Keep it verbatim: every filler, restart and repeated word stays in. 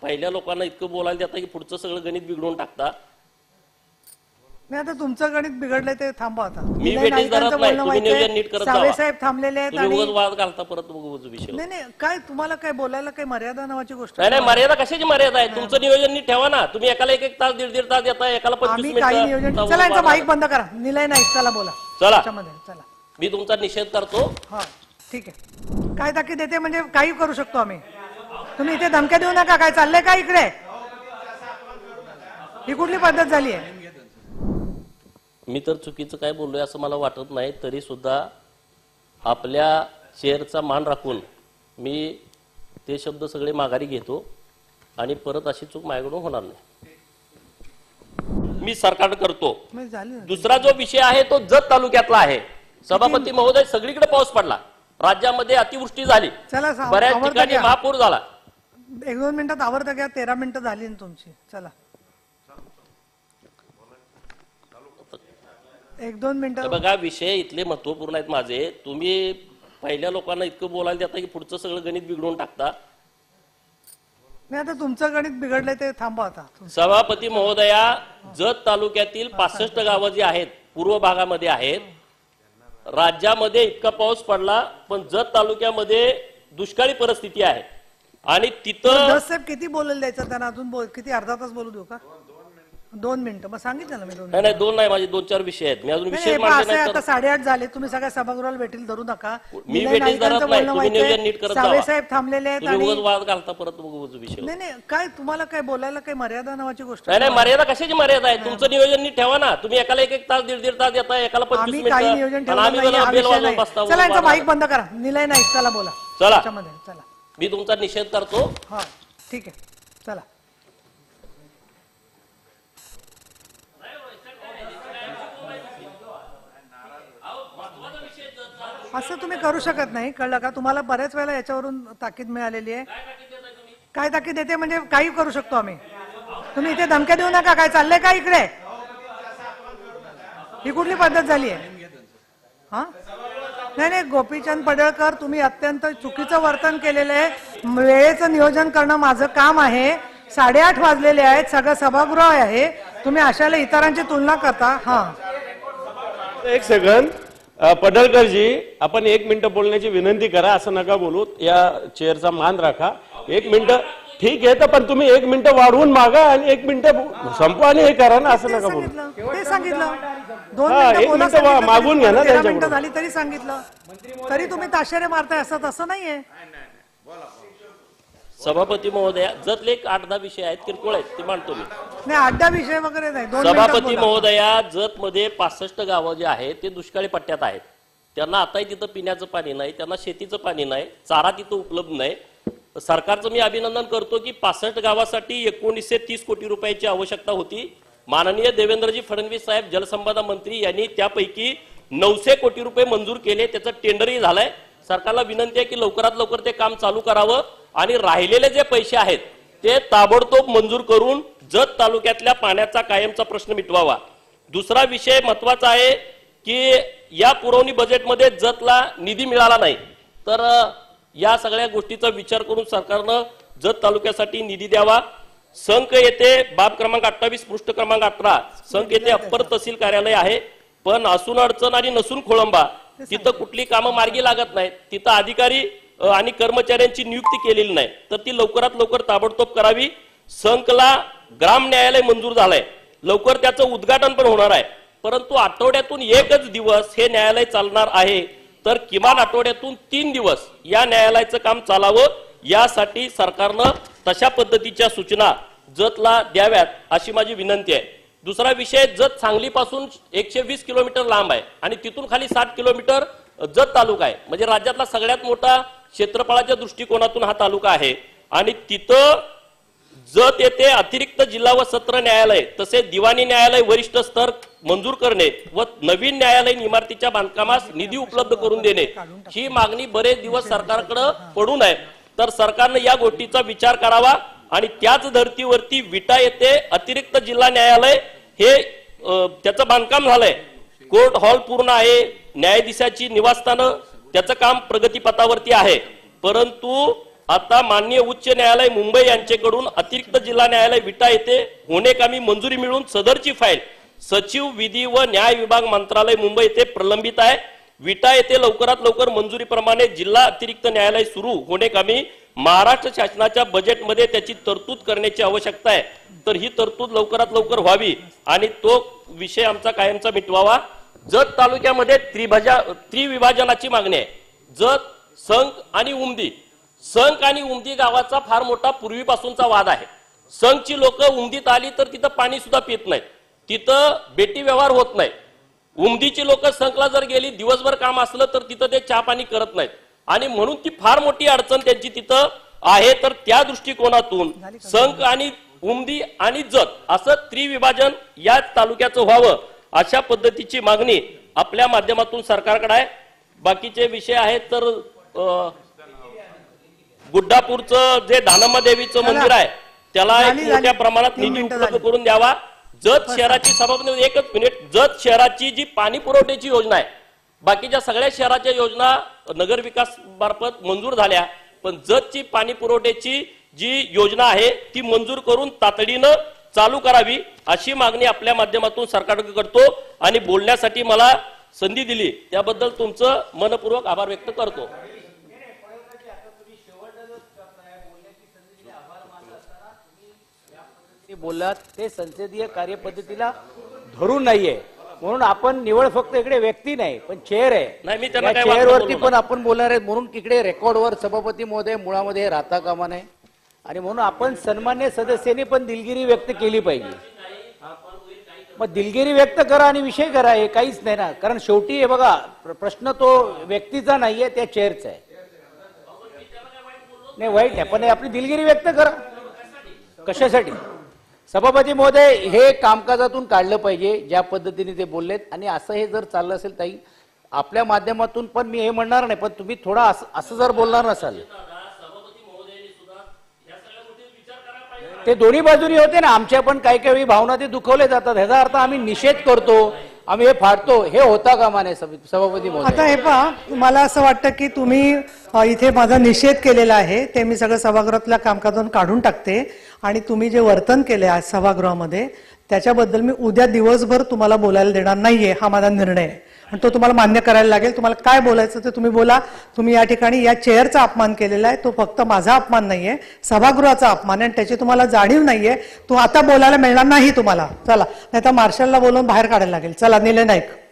पहिल्या लोकांना इतकं बोलायला देता की पुढचं सगळं गणित बिघडवून टाकता. नाही आता तुमचं गणित बिघडलंय ते थांबवा आता. मी वेटेज धरत नाही, तुम्ही नियोजन नीट करत जावा. सावे साहेब थांबलेले आहेत तुम्ही आणि उगाच वाद घालता परत उगाच विषय. नाही नाही काय तुम्हाला काय बोलायला काय मर्यादा नावाची गोष्ट नाही नाही, मर्यादा कशाची मर्यादा आहे? तुमचं नियोजन नीट ठेवा ना. तुम्ही एकाला एक एक तास दीड दीड तास देता, एकाला पंचवीस आम्ही काही नियोजन. मिनिटं. चला यांचा माईक बंद करा. निलय नाही चला बोला चला त्याच्यामध्ये चला. मी तुमचा निषेध करतो. हा ठीक आहे. काय ताकीद देते म्हणजे काही करू शकतो आम्ही. तुम्ही इथे धमक्या देऊ नका. काय चाललंय का इकडे? ही कुठली पद्धत झाली आहे? मी तर चुकीचं काय बोललोय असं मला वाटत नाही. तरी सुद्धा आपल्या चेअरचा मान राखून मी ते शब्द सगळे माघारी घेतो आणि परत अशी चूक माझ्याकडून होणार नाही. मी सरकार करतो. म्हणजे झाली ना. दुसरा जो विषय आहे तो जत तालुक्यातला आहे. सभापती महोदय, सगळीकडे पाऊस पडला, राज्यामध्ये अतिवृष्टी झाली, चला सा- बऱ्याच आवरतं ठिकाणी घ्या. महापूर झाला. एक दोन मिनिटात आवरतं घ्या. तेरा मिनिटं झाली ना तुमची. चला एक दोन तर मिनिटं. बघा, विषय इथले महत्वपूर्ण आहेत माझे. तुम्ही पहिल्या लोकांना इतकं बोलायला देता की पुढचं सगळं गणित बिघडवून टाकता. नाही आता तुमचं गणित बिघडलंय ते थांबवा आता. सभापती महोदया, जत तालुक्यातील पासष्ट गावं जी आहेत पूर्व भागामध्ये आहेत. राज्यामध्ये इतका पाऊस पडला पण जत तालुक्यामध्ये दुष्काळी परिस्थिती आहे आणि तिथं दस साहेब किती बोलायला द्यायचं त्यांना? अजून बोल किती? अर्धा तास बोलू देऊ का? दोन मिनिटं मग सांगितलं ना मी. दोन नाही नाही, दोन नाही, माझे दोन चार विषय आहेत. मी अजून विषय मांडले असं नाही आता तर साडेआठ झाले. तुम्ही सगळ्या सभागृहाला भेटील धरू नका. मी निलय भेटील नाईकांचं धरत नाही, बोलणं तुम्ही व्हायचंय. नियोजन नीट करत सावे जावा. साहेब थांबलेले आहेत तुम्ही आणि उगाच वाद घालता परत उगाच विषय. नाही नाही काय तुम्हाला काय बोलायला काय मर्यादा नावाची गोष्ट नाही नाही, मर्यादा कशाची मर्यादा आहे? तुमचं नियोजन नीट ठेवा ना. तुम्ही एकाला एक एक तास दीड दीड तास देता, एकाला पंचवीस आम्ही काही नियोजन मिनिटं, ठेवलं आणि आम्ही नाही, हा बेल विषय वाजवून नाही. बसता. चला यांचा माईक बंद करा. निलय नाही चला बोला चला त्याच्यामध्ये. चला मी तुमचा निषेध करतो. हा ठीक आहे. चला असं तुम्ही करू शकत नाही. कळलं का? तुम्हाला बऱ्याच वेळेला याच्यावरून ताकीद मिळालेली आहे. काय ताकीद देते म्हणजे काही करू शकतो आम्ही. तुम्ही इथे धमक्या देऊ नका. काय चाललंय का इकडे? ही कुठली पद्धत झाली आहे? हा नाही नाही, गोपीचंद पडळकर तुम्ही अत्यंत चुकीचं वर्तन केलेलं आहे. वेळेचं नियोजन करणं माझं काम आहे. साडेआठ वाजलेले आहेत, सगळं सभागृह आहे. तुम्ही अशाला इतरांची तुलना करता. हा एक सेकंद, पडळकरजी आपण एक मिनिट बोलण्याची विनंती करा. असं नका बोलू. या चेअरचा मान राखा. एक मिनिट ठीक आहे, तर पण तुम्ही एक मिनिट वाढवून मागा आणि एक मिनिट संपवा आणि हे करा ना. असं नका बोलू. ते सांगितलं. दोन हा, मिनिटं एक बोला मिनिटं सांगितलं, मागून घ्या ना तेरा त्यांच्याकडून. मिनिटं झाली तरी सांगितलं, तरी तुम्ही ताशेरे मारताय. असं तसं नाहीये. सभापती महोदया, जतले एक आठ दहा विषय आहेत, किरकोळ आहेत, ते मांडतो मी. नाही अड्डा विषय वगैरे नाही. दोन मिनिटात सभापती बोला. महोदया, जत मध्ये पासष्ट गावं जे आहेत ते दुष्काळी पट्ट्यात आहेत. त्यांना आताही तिथं पिण्याचं पाणी नाही, त्यांना शेतीचं पाणी नाही, चारा तिथं उपलब्ध नाही. सरकारचं मी अभिनंदन करतो की पासष्ट गावासाठी एकोणीसशे तीस कोटी रुपयाची आवश्यकता होती. माननीय देवेंद्रजी फडणवीस साहेब जलसंपदा मंत्री यांनी त्यापैकी नऊशे कोटी रुपये मंजूर केले. त्याचं टेंडरही झालंय. सरकारला विनंती आहे की लवकरात लवकर ते काम चालू करावं आणि राहिलेले जे पैसे आहेत ते ताबडतोब मंजूर करून जत तालुक्यातल्या पाण्याचा कायमचा प्रश्न मिटवावा. दुसरा विषय महत्वाचा आहे की या पुरवणी बजेटमध्ये जतला निधी मिळाला नाही, तर या सगळ्या गोष्टीचा विचार करून सरकारनं जत तालुक्यासाठी निधी द्यावा. संक येथे बाब क्रमांक अठ्ठावीस पृष्ठ क्रमांक अठरा संक येथे अप्पर तहसील कार्यालय आहे, पण असून अडचण आणि नसून खोळंबा तिथं कुठली कामं मार्गी लागत नाहीत. तिथं अधिकारी आणि कर्मचाऱ्यांची नियुक्ती केलेली नाही, तर ती लवकरात लवकर ताबडतोब करावी. संकला ग्राम न्यायालय मंजूर झालंय, लवकर त्याचं उद्घाटन पण होणार आहे. परंतु आठवड्यातून एकच दिवस हे न्यायालय चालणार आहे, तर किमान आठवड्यातून तीन दिवस या न्यायालयाचं काम चालावं. यासाठी सरकारनं तशा पद्धतीच्या सूचना जतला द्याव्यात अशी माझी विनंती आहे. दुसरा विषय, जत सांगलीपासून एकशे वीस किलोमीटर लांब आहे आणि तिथून खाली साठ किलोमीटर जत तालुका आहे. म्हणजे राज्यातला सगळ्यात मोठा क्षेत्रफळाच्या दृष्टिकोनातून हा तालुका आहे आणि तिथं जत येथे अतिरिक्त जिल्हा व सत्र न्यायालय तसेच दिवाणी न्यायालय वरिष्ठ स्तर मंजूर करणे व नवीन न्यायालयीन इमारतीच्या बांधकामास निधी उपलब्ध करून देणे ही मागणी बरेच दिवस सरकारकडे पडून आहे. तर सरकारने या गोष्टीचा विचार करावा आणि त्याच धर्तीवरती विटा येथे अतिरिक्त जिल्हा न्यायालय हे त्याचं बांधकाम झालंय. कोर्ट हॉल पूर्ण आहे, न्यायाधीशाची निवासस्थानं त्याचं काम प्रगतीपथावरती आहे, परंतु आता माननीय उच्च न्यायालय मुंबई यांच्याकडून अतिरिक्त जिल्हा न्यायालय विटा येथे होणेकामी मंजुरी मिळून सदरची फाईल सचिव विधी व न्याय विभाग मंत्रालय मुंबई येथे प्रलंबित आहे. विटा येथे लवकरात लवकर मंजुरीप्रमाणे जिल्हा अतिरिक्त न्यायालय सुरू होणेकामी महाराष्ट्र शासनाच्या बजेटमध्ये त्याची तरतूद करण्याची आवश्यकता आहे. तर ही तरतूद लवकरात लवकर व्हावी आणि तो विषय आमचा कायमचा मिटवावा. जत तालुक्यामध्ये त्रिभजा त्रिविभाजनाची मागणी आहे. जत, संक आणि उमदी. संक आणि उमदी गावाचा फार मोठा पूर्वीपासूनचा वाद आहे. संकची लोक उमदीत आली तर तिथं पाणी सुद्धा पित नाहीत, तिथं बेटी व्यवहार होत नाही. उमदीची लोक संकला जर गेली, दिवसभर काम असलं तर तिथं ते चहा पाणी करत नाहीत आणि म्हणून ती फार मोठी अडचण त्यांची तिथं आहे. तर त्या दृष्टिकोनातून संक आणि उमदी आणि जत असं त्रिविभाजन या तालुक्याचं व्हावं अशा पद्धतीची मागणी आपल्या माध्यमातून सरकारकडे आहे. बाकीचे विषय आहेत तर गुड्डापूरचं जे दानम्मा देवीचं मंदिर आहे त्याला एक मोठ्या प्रमाणात निधी उपलब्ध करून द्यावा. जत शहराची सभापती एकच मिनिट जत शहराची जी पाणी पुरवठ्याची योजना आहे, बाकीच्या सगळ्या शहराच्या योजना नगर विकास मार्फत मंजूर झाल्या, पण जतची पाणी पुरवठ्याची जी योजना आहे ती मंजूर करून तातडीनं चालू करावी अशी मागणी आपल्या माध्यमातून सरकारकडे करतो. आणि बोलण्यासाठी मला संधी दिली त्याबद्दल तुमचं मनपूर्वक आभार व्यक्त करतो. बोललात ते संसदीय कार्यपद्धतीला धरून नाहीये, म्हणून आपण निवड फक्त इकडे व्यक्ती नाही पण चेअर नाही, मी आहे. त्यांना काय चेअरवरती वाटलं पण आपण बोलणार आहे, म्हणून इकडे रेकॉर्डवर सभापती महोदय मुळामध्ये राहता कामा नये आणि म्हणून आपण सन्मान्य सदस्यांनी पण दिलगिरी व्यक्त केली पाहिजे. मग दिलगिरी व्यक्त करा आणि विषय करा, हे काहीच नाही ना. कारण शेवटी हे बघा प्रश्न तो व्यक्तीचा नाहीये, त्या चेअरचा आहे. नाही वाईट नाही, पण आपली दिलगिरी व्यक्त करा. कशासाठी? सभापती महोदय हे कामकाजातून काढलं पाहिजे ज्या पद्धतीने ते बोललेत. आणि असं हे जर चाललं असेल ताई आपल्या माध्यमातून पण मी हे म्हणणार नाही, पण तुम्ही थोडा असं जर बोलणार नसाल ते दोन्ही बाजूनी होते ना. आमच्या पण काही काही भावना ते दुखवले जातात, ह्याचा अर्थ आम्ही निषेध करतो, आम्ही हे फाडतो, हे होता कामा नये सभापती महोदय. आता हे पहा, मला असं वाटतं की तुम्ही इथे माझा निषेध केलेला आहे ते मी सगळं सभागृहातल्या कामकाजातून काढून टाकते आणि तुम्ही जे वर्तन केले आज सभागृहामध्ये त्याच्याबद्दल मी उद्या दिवसभर तुम्हाला बोलायला देणार नाहीये. हा माझा निर्णय आहे आणि तो तुम्हाला मान्य करायला लागेल. तुम्हाला काय बोलायचं ते तुम्ही बोला. तुम्ही या ठिकाणी या चेअरचा अपमान केलेला आहे, तो फक्त माझा अपमान नाहीये, सभागृहाचा अपमान आहे आणि त्याची तुम्हाला जाणीव नाहीये. तो आता बोलायला मिळणार नाही तुम्हाला. चला, नाही तर मार्शलला बोलवून बाहेर काढायला लागेल. चला निलय नाईक.